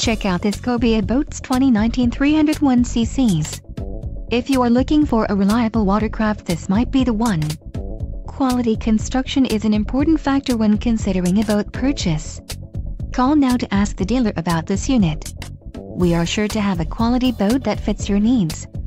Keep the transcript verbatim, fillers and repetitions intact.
Check out this Cobia Boats twenty nineteen three oh one c c's. If you are looking for a reliable watercraft, this might be the one. Quality construction is an important factor when considering a boat purchase. Call now to ask the dealer about this unit. We are sure to have a quality boat that fits your needs.